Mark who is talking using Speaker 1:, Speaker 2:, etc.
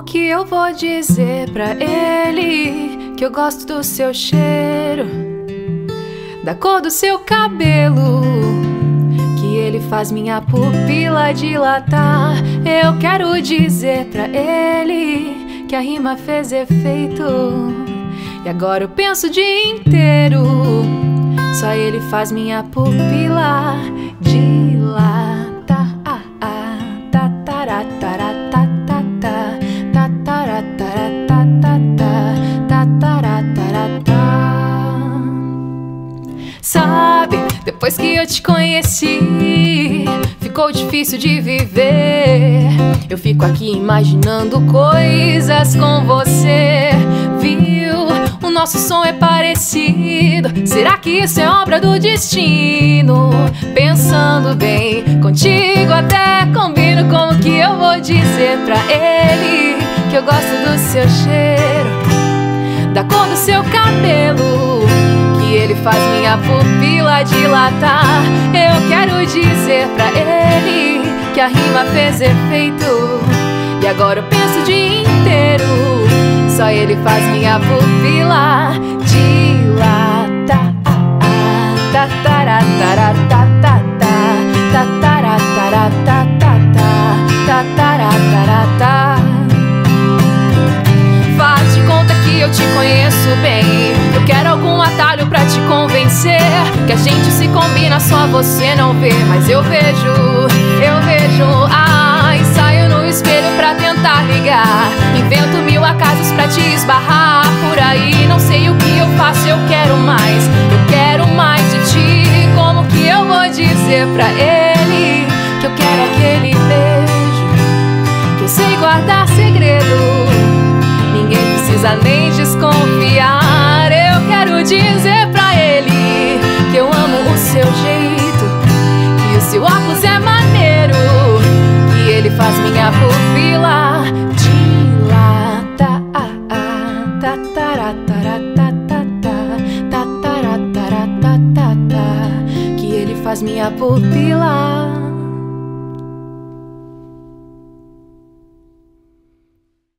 Speaker 1: que eu vou dizer pra ele que eu gosto do seu cheiro, da cor do seu cabelo, que ele faz minha pupila dilatar? Eu quero dizer pra ele que a rima fez efeito, e agora eu penso o dia inteiro. Só ele faz minha pupila dilatar. Sabe, depois que eu te conheci, ficou difícil de viver. Eu fico aqui imaginando coisas com você. Viu? O nosso som é parecido. Será que isso é obra do destino? Pensando bem, contigo até combino. Como que eu vou dizer pra ele que eu gosto do seu cheiro, da cor do seu cabelo, que ele faz minha pupila dilatar? Eu quero dizer pra ele que a rima fez efeito, e agora eu penso o dia inteiro. Só ele faz minha pupila dilatar. Faz de conta que eu te conheço bem. Eu quero algum atalho pra te convencer que a gente se combina, só você não vê. Mas eu vejo, ensaio no espelho pra tentar ligar, invento mil acasos pra te esbarrar por aí. Não sei o que eu faço, eu quero mais de ti. Como que eu vou dizer pra ele que eu quero aquele beijo, que eu sei guardar segredo, ninguém precisa nem desconfiar? Eu quero dizer pra ele que eu amo o seu jeito, que o seu óculos é maneiro, que ele faz minha pupila dilatar. Que ele faz minha pupila